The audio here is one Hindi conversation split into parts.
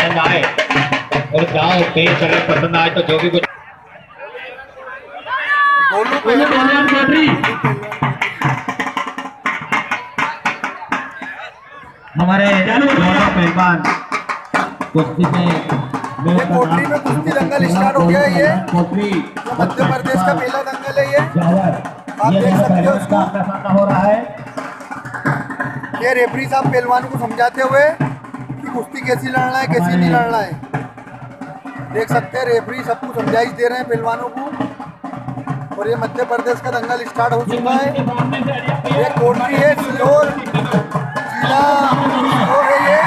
पसंद आए और जाओ पेश अगर पसंद आए तो जो भी कुछ हमारे दोनों पहलवान कुश्ती में कोटरी में कुश्ती दंगल स्टार्ट हो गया है। ये मध्य प्रदेश का पहला दंगल है। ये आप देख सकते हो उसको हो रहा है। ये रेफरी साहब पहलवान को समझाते हुए कि कुश्ती कैसी लड़ना है कैसी नहीं लड़ना है। देख सकते हैं रेफरी सबको समझाइश दे रहे हैं पहलवानों को। और ये मध्य प्रदेश का दंगल स्टार्ट हो चुका है। ये कोटरी है, सिलोर जिला हो गई है।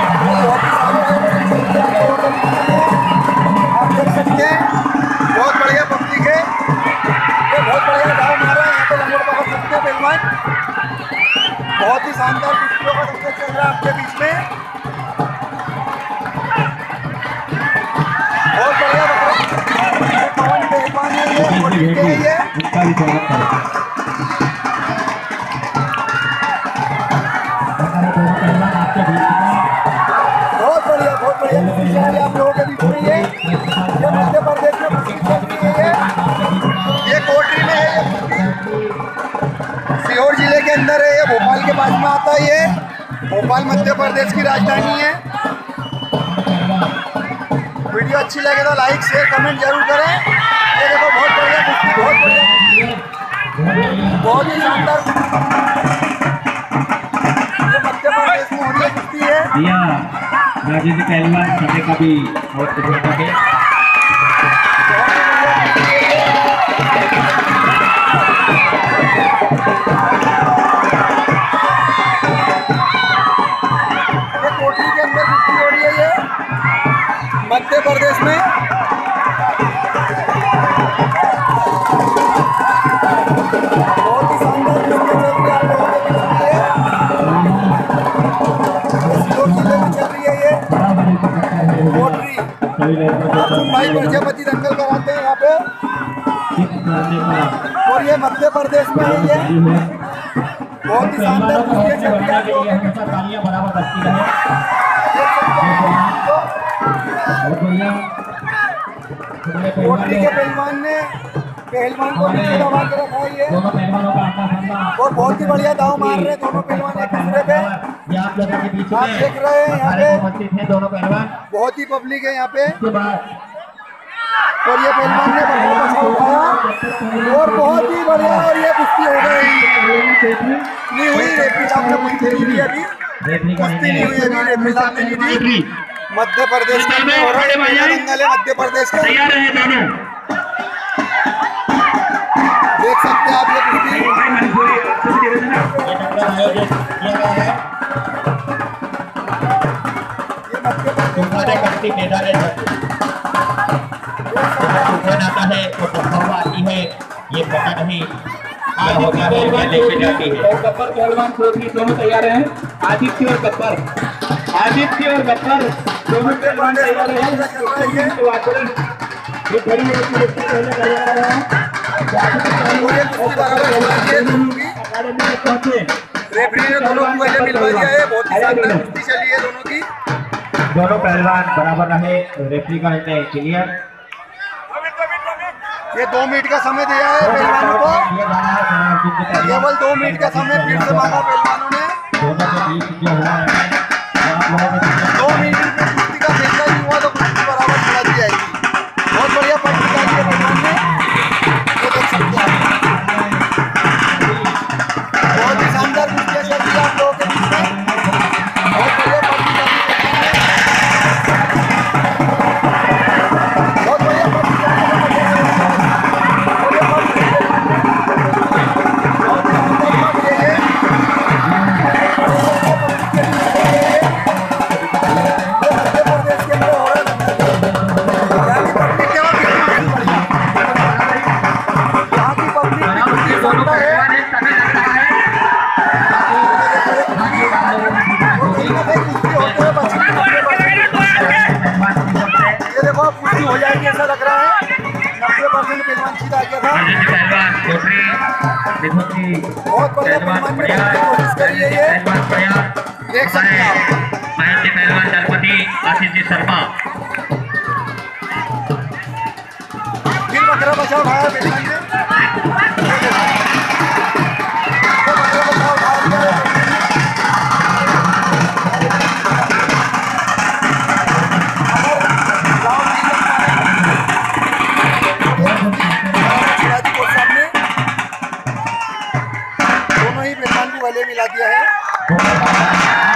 आप देख सकते हैं बहुत बढ़िया पब्लिक है। ये बहुत बढ़िया दाव मारा है। यहाँ पे लंगोट पकड़ सकते हैं पहलवान। बहुत ही शानदार कुश्तियों का दंगल चल रहा है आपके बीच में। बहुत बढ़िया पवन पहलवान है। ये कोटरी के है। ये बहुत बढ़िया आप लोगों के बीच में। ये मध्य प्रदेश में कुश्ती चल रही है। ये कोटरी में है। सीहोर जिले के अंदर है। ये भोपाल के पास में आता है। ये भोपाल मध्य प्रदेश की राजधानी है। वीडियो अच्छी लगे तो लाइक शेयर कमेंट जरूर करें। ये देखो बहुत बढ़िया कुश्ती, बहुत बढ़िया, बहुत ही शानदार ये मध्य प्रदेश में हो रही है कुश्ती है। राजेंद्र पहलवान समय का भी बहुत छोटा है। ये कोटरी के अंदर कुश्ती हो रही है। ये मध्य प्रदेश में बहुत ही शानदार कुश्ती चल रही है। आप लोगों के बीच में जिले में चल रही है। ये कोटरी भाई प्रजापति दंगल कराते हैं यहाँ पे। और ये मध्य प्रदेश में है। ये बहुत ही शानदार कुश्ती चल रही है। कोटरी के पहलवान को नीचे दबा के रखा है। ये और बहुत ही बढ़िया दाव मार रहे हैं दोनों पहलवान एक दूसरे पे। आप देख रहे हैं यहाँ पे दोनों पहलवान बहुत ही पब्लिक है यहाँ पे। और ये पहलवान ने बढ़िया उठाया और बहुत ही बढ़िया। और ये कुश्ती हो गई नहीं हुई। रेफरी साहब ने कुश्ती नहीं दी अभी। कुश्ती नहीं हुई अभी। रेफरी साहब ने नहीं दी। मध्य प्रदेश का दंगल है। मध्य प्रदेश का देख सकते हैं आप ये कुश्ती। ये मध्य आती है ये पता नहीं। गब्बर पहलवान कोटरी दोनों तैयार हैं। आदित्य और गब्बर दोनों पहलवान तैयार हैं। रेफरी ने दोनों को पहले मिलवा दिया है। बहुत ही शानदार कुश्ती चली है दोनों की। दोनों पहलवान बराबर रहे। रेफरी का निर्णय क्लियर। ये 2 मिनट का समय दिया है पहलवानों को। केवल 2 मिनट का समय फिर से मांगा पहलवानों ने। 2 मिनट में कुश्ती का फैसला नहीं हुआ तो कुश्ती बराबर खिला दी जाएगी। बहुत बढ़िया पब्लिक आई है पहलवान ने। ये देख सकते हैं बहुत ही शानदार कुश्ती चल रही है आप लोगों के बीच में। बहुत बढ़िया पब्लिक आई है। बहुत बढ़िया पब्लिक हो जाएगी ऐसा लग रहा है। 90% पहलवान जीत आ गया था। बहुत बढ़िया पहलवान ने कोशिश करी है। ये देख सकते हैं आप। साठी आशिष जी शर्मा। फिर बकरा बचाओ उठाया पहलवान ने, बकरा बचाओ उठा दिया शिवाजी कोच साहब ने, दोनों ही पहलवान को गले मिला दिया है।